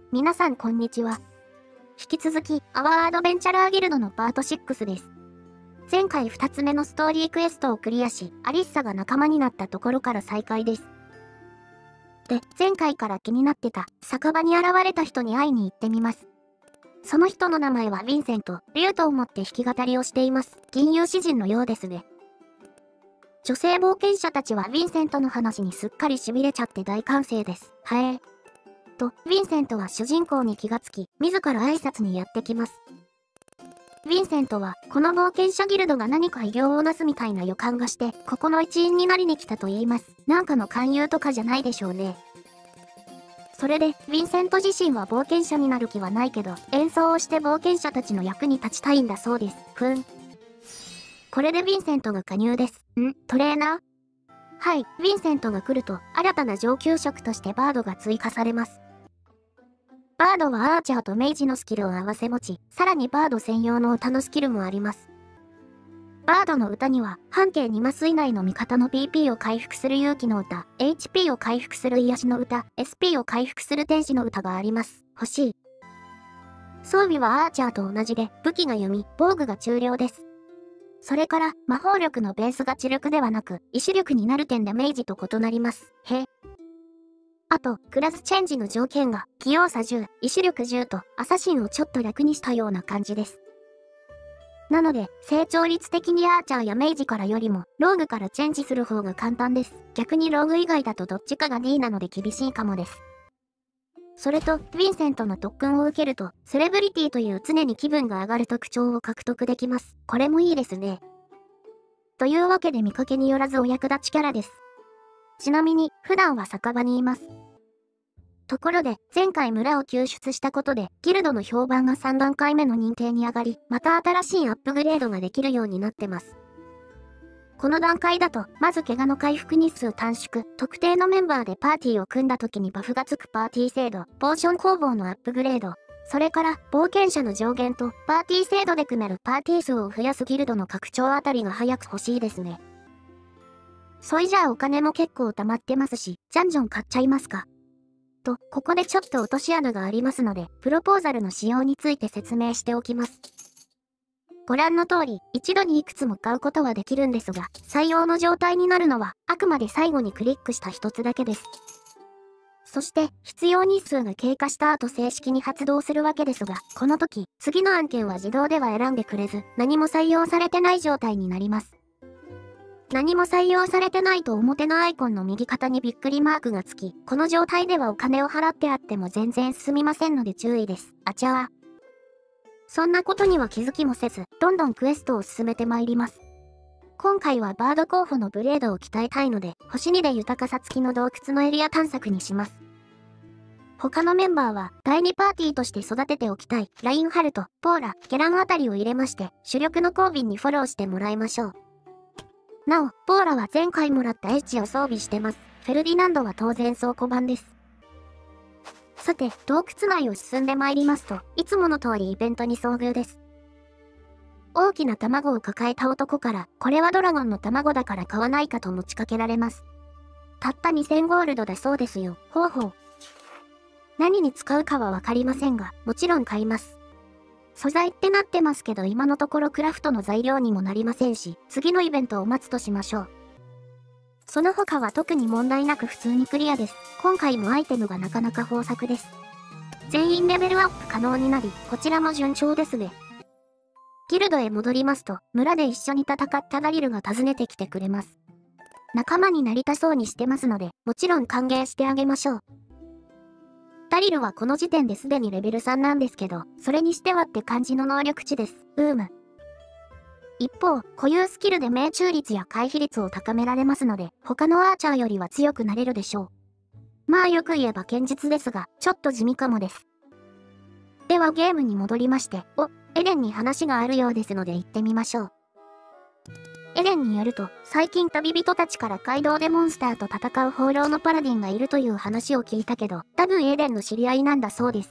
皆さんこんにちは。引き続き、アワーアドベンチャラーギルドのパート6です。前回2つ目のストーリークエストをクリアし、アリッサが仲間になったところから再開です。で、前回から気になってた、酒場に現れた人に会いに行ってみます。その人の名前はヴィンセント、リュートを持って弾き語りをしています。銀融詩人のようですね。女性冒険者たちはヴィンセントの話にすっかり痺れちゃって大歓声です。と、ヴィンセントは主人公に気がつき、自ら挨拶にやってきます。ヴィンセントは、この冒険者ギルドが何か偉業をなすみたいな予感がして、ここの一員になりに来たと言います。なんかの勧誘とかじゃないでしょうね。それで、ヴィンセント自身は冒険者になる気はないけど、演奏をして冒険者たちの役に立ちたいんだそうです。これでヴィンセントが加入です。トレーナー？はい、ヴィンセントが来ると、新たな上級職としてバードが追加されます。バードはアーチャーとメイジのスキルを併せ持ち、さらにバード専用の歌のスキルもあります。バードの歌には、半径2マス以内の味方の BP を回復する勇気の歌、HP を回復する癒しの歌、SP を回復する天使の歌があります。欲しい。装備はアーチャーと同じで、武器が弓、防具が中量です。それから、魔法力のベースが知力ではなく、意志力になる点でメイジと異なります。あと、クラスチェンジの条件が、器用さ10、意志力10と、アサシンをちょっと楽にしたような感じです。なので、成長率的にアーチャーやメイジからよりも、ローグからチェンジする方が簡単です。逆にローグ以外だとどっちかが D なので厳しいかもです。それと、ヴィンセントの特訓を受けると、セレブリティという常に気分が上がる特徴を獲得できます。これもいいですね。というわけで見かけによらずお役立ちキャラです。ちなみに、普段は酒場にいます。ところで、前回村を救出したことで、ギルドの評判が3段階目の認定に上がり、また新しいアップグレードができるようになってます。この段階だと、まず怪我の回復日数短縮、特定のメンバーでパーティーを組んだ時にバフがつくパーティー制度、ポーション工房のアップグレード、それから、冒険者の上限と、パーティー制度で組めるパーティー数を増やすギルドの拡張あたりが早く欲しいですね。そいじゃあお金も結構溜まってますし、じゃんじゃん買っちゃいますか。と、ここでちょっと落とし穴がありますので、プロポーザルの仕様について説明しておきます。ご覧の通り、一度にいくつも買うことはできるんですが、採用の状態になるのは、あくまで最後にクリックした一つだけです。そして、必要日数が経過した後正式に発動するわけですが、この時、次の案件は自動では選んでくれず、何も採用されてない状態になります。何も採用されてないと表のアイコンの右肩にびっくりマークがつき、この状態ではお金を払ってあっても全然進みませんので注意です。あちゃー。そんなことには気づきもせず、どんどんクエストを進めてまいります。今回はバード候補のブレードを鍛えたいので、星2で豊かさ付きの洞窟のエリア探索にします。他のメンバーは、第2パーティーとして育てておきたい、ラインハルト、ポーラ、ゲランあたりを入れまして、主力のコービンにフォローしてもらいましょう。なお、ポーラは前回もらったエッジを装備してます。フェルディナンドは当然倉庫版です。さて、洞窟内を進んでまいりますと、いつもの通りイベントに遭遇です。大きな卵を抱えた男から、これはドラゴンの卵だから買わないかと持ちかけられます。たった2000ゴールドだそうですよ。ほうほう。何に使うかはわかりませんが、もちろん買います。素材ってなってますけど今のところクラフトの材料にもなりませんし、次のイベントを待つとしましょう。その他は特に問題なく普通にクリアです。今回もアイテムがなかなか豊作です。全員レベルアップ可能になり、こちらも順調ですね。ギルドへ戻りますと、村で一緒に戦ったダリルが訪ねてきてくれます。仲間になりたそうにしてますので、もちろん歓迎してあげましょう。ダリルはこの時点ですでにレベル3なんですけど、それにしてはって感じの能力値です。一方、固有スキルで命中率や回避率を高められますので、他のアーチャーよりは強くなれるでしょう。まあよく言えば堅実ですが、ちょっと地味かもです。ではゲームに戻りまして、エレンに話があるようですので行ってみましょう。エレンによると、最近旅人たちから街道でモンスターと戦う放浪のパラディンがいるという話を聞いたけど、多分エレンの知り合いなんだそうです。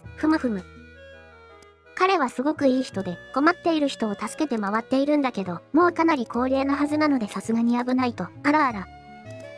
彼はすごくいい人で、困っている人を助けて回っているんだけど、もうかなり高齢なはずなのでさすがに危ないと。あらあら。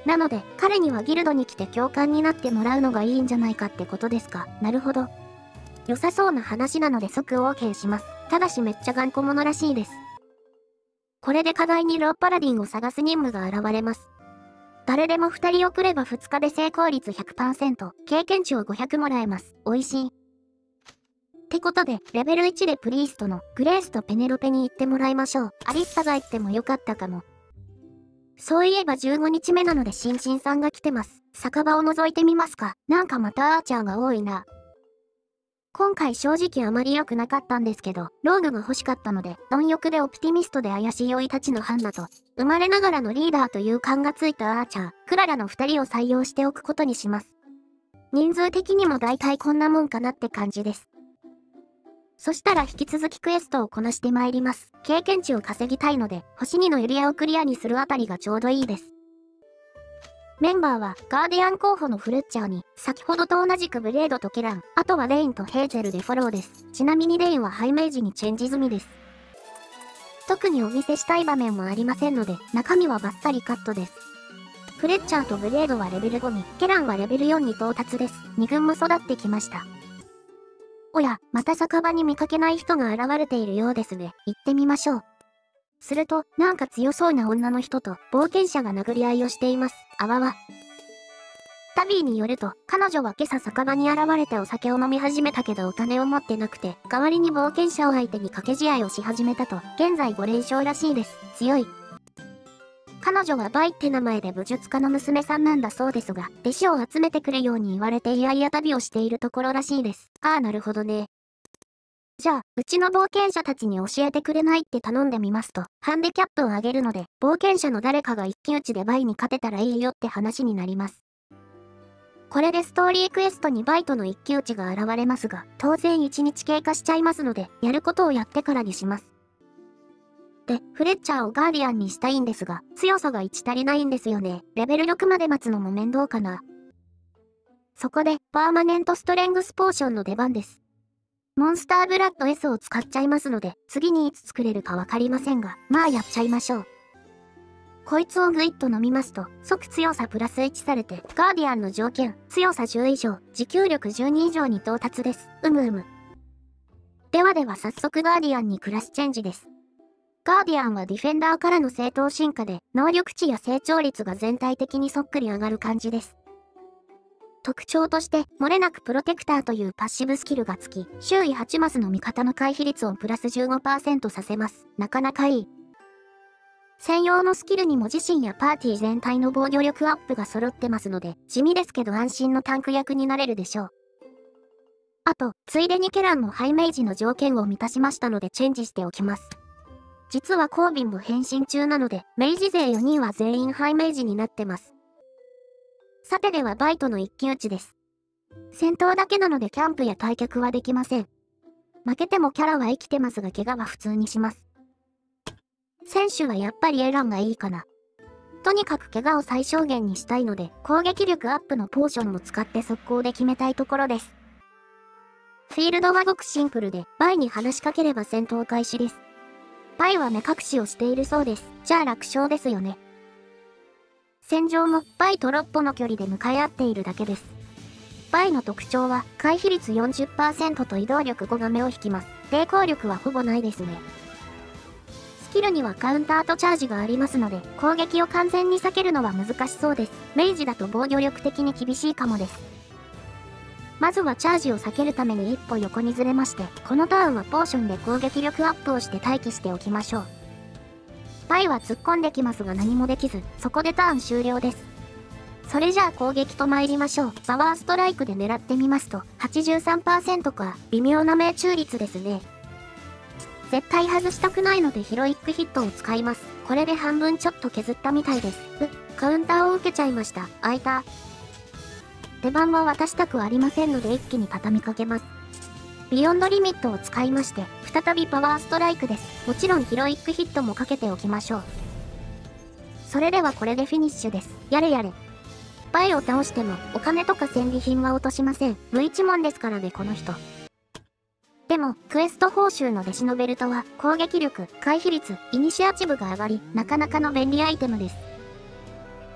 なので、彼にはギルドに来て教官になってもらうのがいいんじゃないかってことですか。なるほど。良さそうな話なので即 OK します。ただしめっちゃ頑固者らしいです。これで課題にローパラディンを探す任務が現れます。誰でも2人送れば2日で成功率 100%、経験値を500もらえます。美味しい。ってことで、レベル1でプリーストのグレースとペネロペに行ってもらいましょう。アリッサが行ってもよかったかも。そういえば15日目なのでシンシンさんが来てます。酒場を覗いてみますか。なんかまたアーチャーが多いな。今回正直あまり良くなかったんですけど、ローグが欲しかったので、貪欲でオプティミストで怪しい老いたちのハンナと、生まれながらのリーダーという感がついたアーチャー、クララの2人を採用しておくことにします。人数的にも大体こんなもんかなって感じです。そしたら引き続きクエストをこなしてまいります。経験値を稼ぎたいので、星2のエリアをクリアにするあたりがちょうどいいです。メンバーは、ガーディアン候補のフレッチャーに、先ほどと同じくブレードとケラン、あとはレインとヘーゼルでフォローです。ちなみにレインはハイメージにチェンジ済みです。特にお見せしたい場面もありませんので、中身はバッサリカットです。フレッチャーとブレードはレベル5に、ケランはレベル4に到達です。2軍も育ってきました。おや、また酒場に見かけない人が現れているようですね。行ってみましょう。すると、なんか強そうな女の人と冒険者が殴り合いをしています。あわわ。タビーによると、彼女は今朝酒場に現れてお酒を飲み始めたけどお金を持ってなくて、代わりに冒険者を相手に掛け試合をし始めたと、現在5連勝らしいです。強い。彼女はバイって名前で武術家の娘さんなんだそうですが、弟子を集めてくるように言われていやいや旅をしているところらしいです。ああ、なるほどね。じゃあ、うちの冒険者たちに教えてくれないって頼んでみますと、ハンデキャップを上げるので、冒険者の誰かが一騎打ちでバイに勝てたらいいよって話になります。これでストーリークエストにバイとの一騎打ちが現れますが、当然1日経過しちゃいますので、やることをやってからにします。で、フレッチャーをガーディアンにしたいんですが、強さが1足りないんですよね。レベル6まで待つのも面倒かな。そこで、パーマネントストレングスポーションの出番です。モンスターブラッド S を使っちゃいますので、次にいつ作れるかわかりませんが、まあやっちゃいましょう。こいつをグイッと飲みますと、即強さプラス1されて、ガーディアンの条件、強さ10以上、持久力12以上に到達です。うむうむ。ではでは早速ガーディアンにクラスチェンジです。ガーディアンはディフェンダーからの正当進化で、能力値や成長率が全体的にそっくり上がる感じです。特徴として、漏れなくプロテクターというパッシブスキルがつき、周囲8マスの味方の回避率をプラス 15% させます。なかなかいい。専用のスキルにも自身やパーティー全体の防御力アップが揃ってますので、地味ですけど安心のタンク役になれるでしょう。あと、ついでにケランもハイメイジの条件を満たしましたのでチェンジしておきます。実はコービンも変身中なので、メイジ勢4人は全員ハイメイジになってます。さてではバイトの一騎打ちです。戦闘だけなのでキャンプや退却はできません。負けてもキャラは生きてますが怪我は普通にします。選手はやっぱりエランがいいかな。とにかく怪我を最小限にしたいので、攻撃力アップのポーションも使って速攻で決めたいところです。フィールドはごくシンプルで、バイに話しかければ戦闘開始です。バイは目隠しをしているそうです。じゃあ楽勝ですよね。戦場もバイと6歩の距離で向かい合っているだけです。バイの特徴は回避率 40% と移動力5が目を引きます。抵抗力はほぼないですね。スキルにはカウンターとチャージがありますので、攻撃を完全に避けるのは難しそうです。メイジだと防御力的に厳しいかもです。まずはチャージを避けるために一歩横にずれまして、このターンはポーションで攻撃力アップをして待機しておきましょう。バイは突っ込んできますが何もできず、そこでターン終了です。それじゃあ攻撃と参りましょう。パワーストライクで狙ってみますと、83% か、微妙な命中率ですね。絶対外したくないのでヒロイックヒットを使います。これで半分ちょっと削ったみたいです。カウンターを受けちゃいました。開いた。出番は渡したくありませんので一気に畳みかけます。ビヨンドリミットを使いまして、再びパワーストライクです。もちろんヒロイックヒットもかけておきましょう。それではこれでフィニッシュです。やれやれ。バイを倒してもお金とか戦利品は落としません。無一文ですからねこの人。でも、クエスト報酬の弟子のベルトは攻撃力、回避率、イニシアチブが上がり、なかなかの便利アイテムです。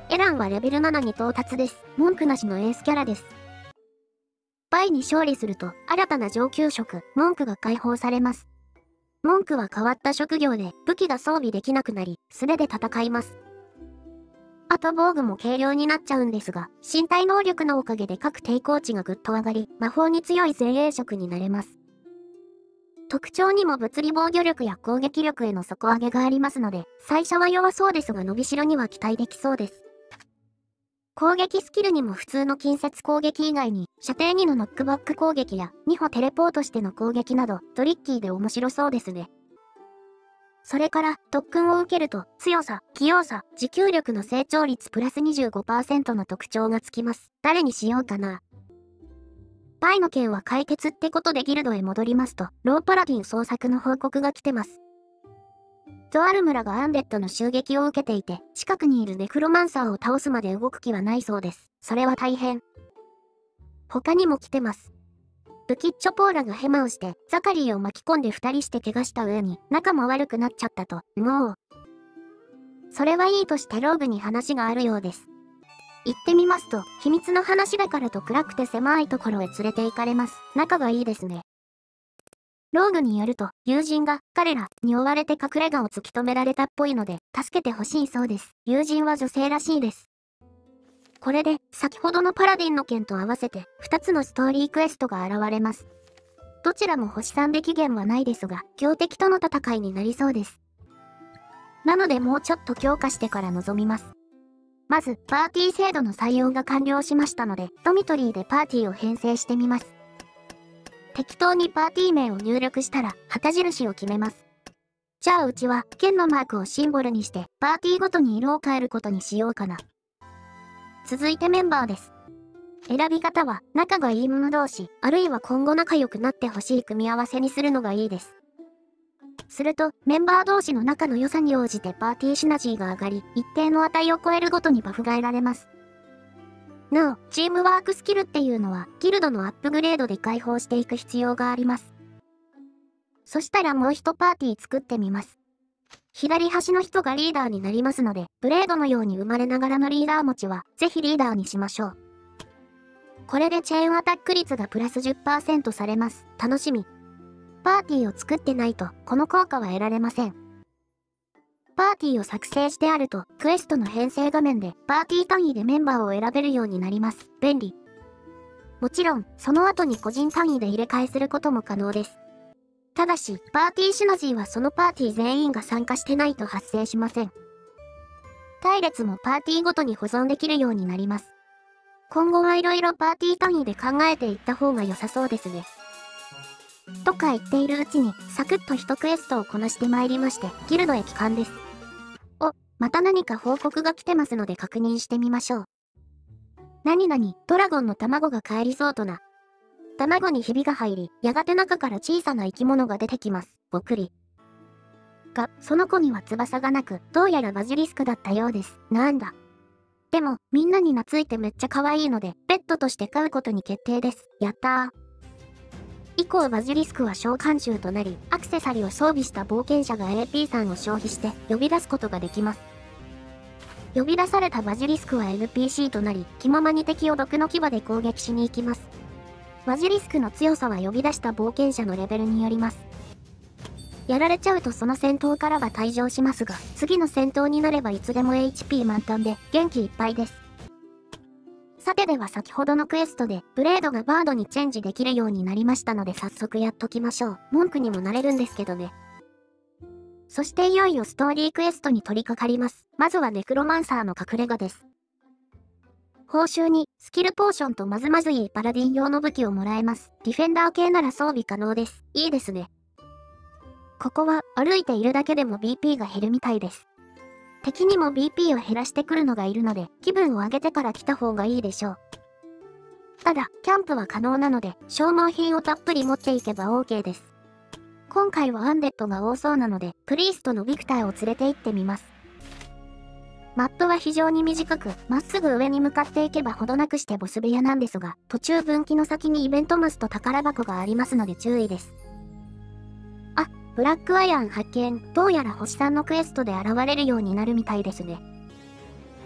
エランはレベル7に到達です。文句なしのエースキャラです。バイに勝利すると、新たな上級職、文句が解放されます。文句は変わった職業で武器が装備できなくなり、素手で戦います。あと防具も軽量になっちゃうんですが、身体能力のおかげで各抵抗値がぐっと上がり、魔法に強い前衛職になれます。特徴にも物理防御力や攻撃力への底上げがありますので、最初は弱そうですが伸びしろには期待できそうです。攻撃スキルにも普通の近接攻撃以外に、射程2のノックバック攻撃や2歩テレポートしての攻撃など、トリッキーで面白そうですね。それから、特訓を受けると、強さ、器用さ、持久力の成長率プラス 25% の特徴がつきます。誰にしようかな。バイの件は解決ってことでギルドへ戻りますと、ローパラディン捜索の報告が来てます。とある村がアンデッドの襲撃を受けていて、近くにいるネクロマンサーを倒すまで動く気はないそうです。それは大変。他にも来てます。ブキッチョポーラがヘマをして、ザカリーを巻き込んで2人して怪我した上に、仲も悪くなっちゃったと、もう。それはいいとしてローグに話があるようです。行ってみますと、秘密の話だからと暗くて狭いところへ連れて行かれます。仲がいいですね。ローグによると、友人が彼らに追われて隠れ家を突き止められたっぽいので、助けてほしいそうです。友人は女性らしいです。これで、先ほどのパラディンの件と合わせて、2つのストーリークエストが現れます。どちらも星3で期限はないですが、強敵との戦いになりそうです。なのでもうちょっと強化してから臨みます。まず、パーティー制度の採用が完了しましたので、ドミトリーでパーティーを編成してみます。適当にパーティー名を入力したら、旗印を決めます。じゃあうちは、剣のマークをシンボルにして、パーティーごとに色を変えることにしようかな。続いてメンバーです。選び方は、仲がいい者同士、あるいは今後仲良くなってほしい組み合わせにするのがいいです。すると、メンバー同士の仲の良さに応じてパーティーシナジーが上がり、一定の値を超えるごとにバフが得られます。なお、チームワークスキルっていうのは、ギルドのアップグレードで解放していく必要があります。そしたらもう一パーティー作ってみます。左端の人がリーダーになりますので、ブレードのように生まれながらのリーダー持ちは、ぜひリーダーにしましょう。これでチェーンアタック率がプラス 10% されます。楽しみ。パーティーを作ってないと、この効果は得られません。パーティーを作成してあると、クエストの編成画面で、パーティー単位でメンバーを選べるようになります。便利。もちろん、その後に個人単位で入れ替えすることも可能です。ただし、パーティーシナジーはそのパーティー全員が参加してないと発生しません。隊列もパーティーごとに保存できるようになります。今後はいろいろパーティー単位で考えていった方が良さそうですね。とか言っているうちに、サクッと一クエストをこなしてまいりまして、ギルドへ帰還です。お、また何か報告が来てますので確認してみましょう。何々、ドラゴンの卵が帰りそうとな。卵にひびが入り、やがて中から小さな生き物が出てきます。ぼくり。が、その子には翼がなく、どうやらバジリスクだったようです。なんだ。でも、みんなに懐いてめっちゃ可愛いので、ペットとして飼うことに決定です。やったー。以降バジリスクは召喚獣となり、アクセサリーを装備した冒険者が AP さんを消費して呼び出すことができます。呼び出されたバジリスクは NPC となり、気ままに敵を毒の牙で攻撃しに行きます。バジリスクの強さは呼び出した冒険者のレベルによります。やられちゃうとその戦闘からは退場しますが、次の戦闘になればいつでも HP 満タンで元気いっぱいです。さてでは先ほどのクエストでブレードがバードにチェンジできるようになりましたので早速やっときましょう。文句にもなれるんですけどね。そしていよいよストーリークエストに取り掛かります。まずはネクロマンサーの隠れ家です。報酬にスキルポーションとまずまずいいパラディン用の武器をもらえます。ディフェンダー系なら装備可能です。いいですね。ここは歩いているだけでも BP が減るみたいです。敵にも BP を減らしてくるのがいるので気分を上げてから来た方がいいでしょう。ただ、キャンプは可能なので消耗品をたっぷり持っていけば OK です。今回はアンデッドが多そうなのでプリーストのビクターを連れて行ってみます。マップは非常に短く、まっすぐ上に向かっていけばほどなくしてボス部屋なんですが、途中分岐の先にイベントマスと宝箱がありますので注意です。あ、ブラックアイアン発見。どうやら星3のクエストで現れるようになるみたいですね。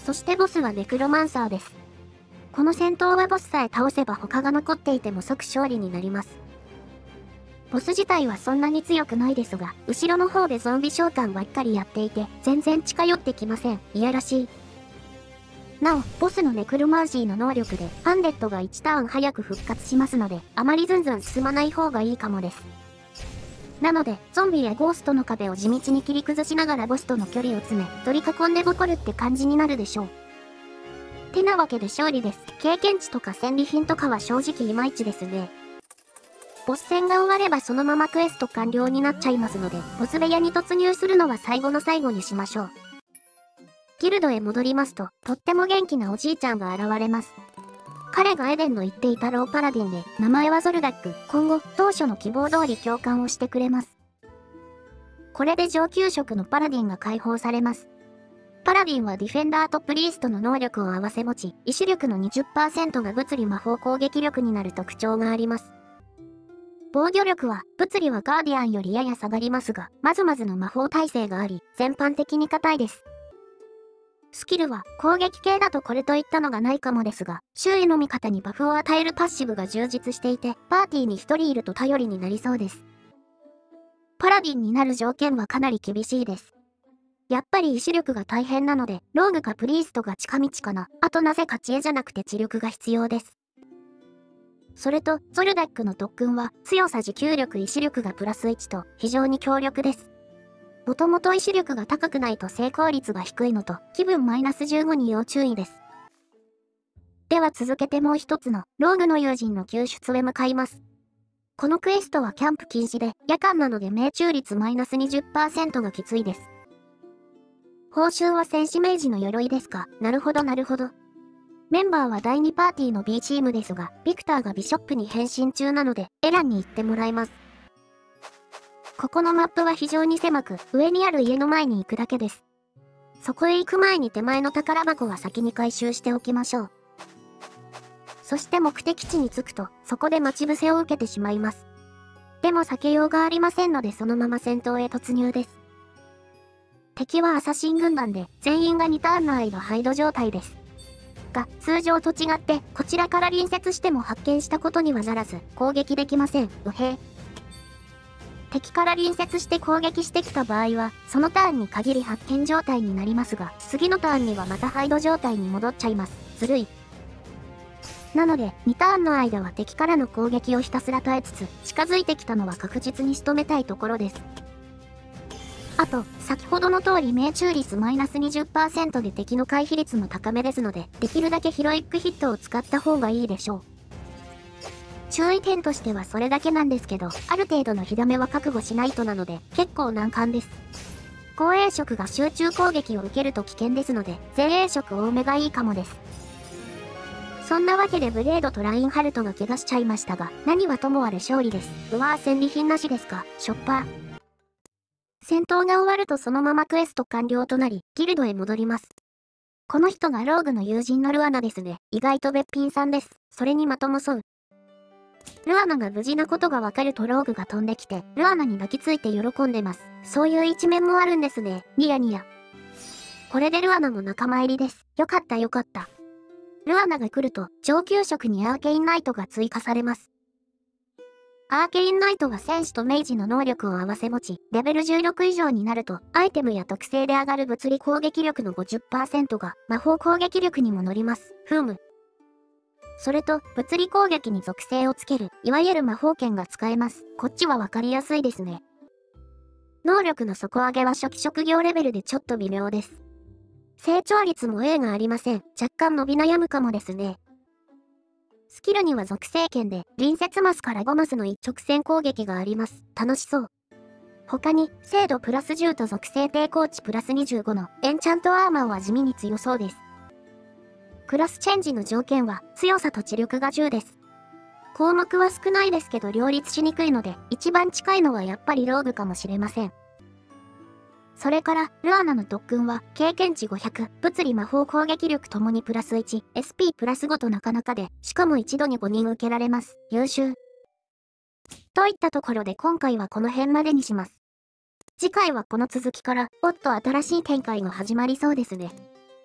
そしてボスはネクロマンサーです。この戦闘はボスさえ倒せば他が残っていても即勝利になります。ボス自体はそんなに強くないですが、後ろの方でゾンビ召喚ばっかりやっていて、全然近寄ってきません。いやらしい。なお、ボスのネクロマージーの能力で、アンデッドが1ターン早く復活しますので、あまりずんずん進まない方がいいかもです。なので、ゾンビやゴーストの壁を地道に切り崩しながらボスとの距離を詰め、取り囲んでボコるって感じになるでしょう。てなわけで勝利です。経験値とか戦利品とかは正直いまいちですね。ボス戦が終わればそのままクエスト完了になっちゃいますので、ボス部屋に突入するのは最後の最後にしましょう。ギルドへ戻りますと、とっても元気なおじいちゃんが現れます。彼がエデンの言っていたローパラディンで、名前はゾルダック。今後、当初の希望通り共感をしてくれます。これで上級職のパラディンが解放されます。パラディンはディフェンダーとプリーストの能力を併せ持ち、意志力の 20% が物理魔法攻撃力になる特徴があります。防御力は、物理はガーディアンよりやや下がりますが、まずまずの魔法耐性があり、全般的に硬いです。スキルは、攻撃系だとこれといったのがないかもですが、周囲の味方にバフを与えるパッシブが充実していて、パーティーに一人いると頼りになりそうです。パラディンになる条件はかなり厳しいです。やっぱり意志力が大変なので、ローグかプリーストが近道かな。あとなぜか知恵じゃなくて知力が必要です。それと、ゾルダックの特訓は、強さ持久力意志力がプラス1と、非常に強力です。もともと意志力が高くないと成功率が低いのと、気分マイナス15に要注意です。では続けてもう一つの、ローグの友人の救出へ向かいます。このクエストはキャンプ禁止で、夜間なので命中率マイナス 20% がきついです。報酬は戦士明治の鎧ですか。なるほどなるほど。メンバーは第2パーティーの B チームですが、ビクターがビショップに変身中なので、エランに行ってもらいます。ここのマップは非常に狭く、上にある家の前に行くだけです。そこへ行く前に手前の宝箱は先に回収しておきましょう。そして目的地に着くと、そこで待ち伏せを受けてしまいます。でも避けようがありませんのでそのまま戦闘へ突入です。敵はアサシン軍団で、全員が2ターンの間ハイド状態です。が、通常と違って、こちらから隣接しても発見したことにはならず、攻撃できません。うへ。敵から隣接して攻撃してきた場合は、そのターンに限り発見状態になりますが、次のターンにはまたハイド状態に戻っちゃいます。ずるい。なので、2ターンの間は敵からの攻撃をひたすら耐えつつ、近づいてきたのは確実に仕留めたいところです。あと、先ほどの通り命中率マイナス 20% で敵の回避率も高めですので、できるだけヒロイックヒットを使った方がいいでしょう。注意点としてはそれだけなんですけど、ある程度の火ダメは覚悟しないとなので、結構難関です。後衛色が集中攻撃を受けると危険ですので、前衛色多めがいいかもです。そんなわけでブレードとラインハルトが怪我しちゃいましたが、何はともあれ勝利です。うわぁ戦利品なしですか、しょっぱ。戦闘が終わるとそのままクエスト完了となり、ギルドへ戻ります。この人がローグの友人のルアナですね。意外とべっぴんさんです。それにまともそう。ルアナが無事なことがわかるとローグが飛んできて、ルアナに抱きついて喜んでます。そういう一面もあるんですね。ニヤニヤ。これでルアナも仲間入りです。よかったよかった。ルアナが来ると、上級職にアーケインナイトが追加されます。アーケインナイトは戦士と明治の能力を併せ持ち、レベル16以上になると、アイテムや特性で上がる物理攻撃力の 50% が魔法攻撃力にも乗ります。ふむ。それと、物理攻撃に属性をつける、いわゆる魔法剣が使えます。こっちはわかりやすいですね。能力の底上げは初期職業レベルでちょっと微妙です。成長率も A がありません。若干伸び悩むかもですね。スキルには属性剣で、隣接マスから5マスの一直線攻撃があります。楽しそう。他に、精度プラス10と属性抵抗値プラス25のエンチャントアーマーは地味に強そうです。クラスチェンジの条件は、強さと知力が10です。項目は少ないですけど両立しにくいので、一番近いのはやっぱりローグかもしれません。それから、ルアナの特訓は、経験値500、物理魔法攻撃力ともにプラス1、SP プラス5となかなかで、しかも一度に5人受けられます。優秀。といったところで今回はこの辺までにします。次回はこの続きから、おっと新しい展開が始まりそうですね。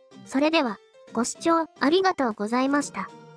それでは、ご視聴ありがとうございました。